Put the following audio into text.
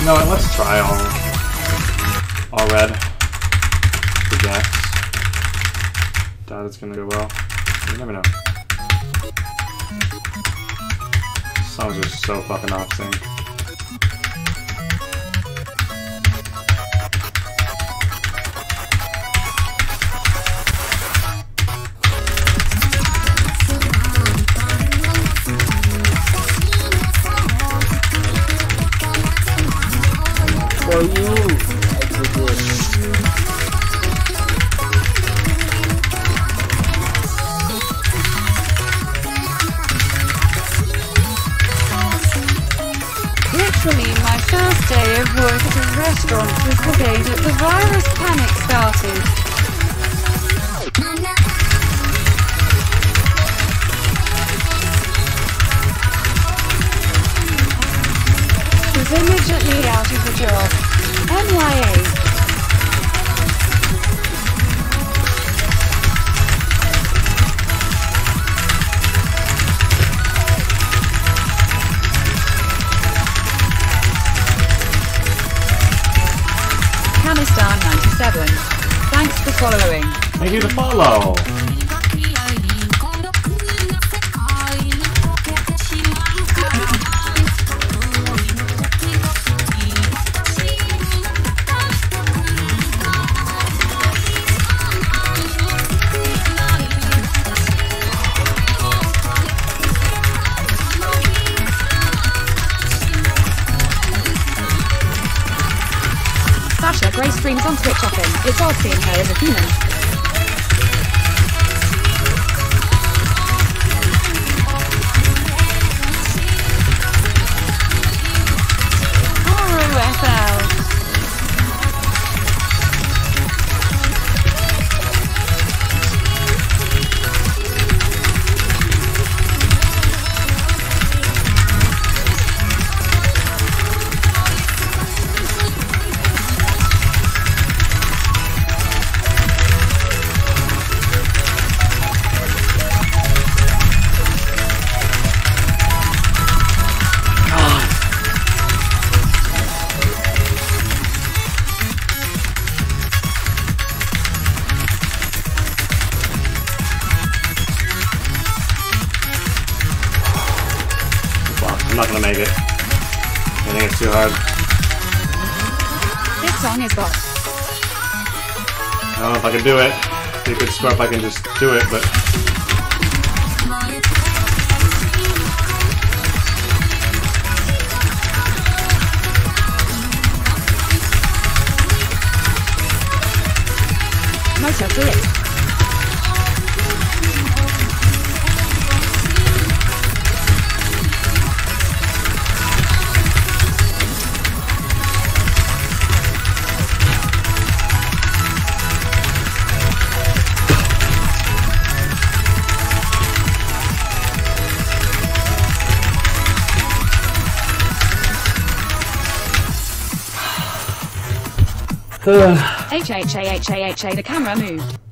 You know what, let's try all red for Jax. Doubt it's gonna go well. You never know. Songs are so fucking off sync. For you, Literally, my first day of work at a restaurant was the day that the virus panic started. Was immediately out of the job. MIA. Canistan 97. Thanks for following. Thank you to follow. Sasha Grey streams on Twitch often. It's odd seeing her as a human. ROFL. I'm not gonna make it. I think it's too hard. This song is got. I don't know if I can do it. It'd be a good score if I can just do it, but... Motor Flip. HHAHAHA, the camera moved.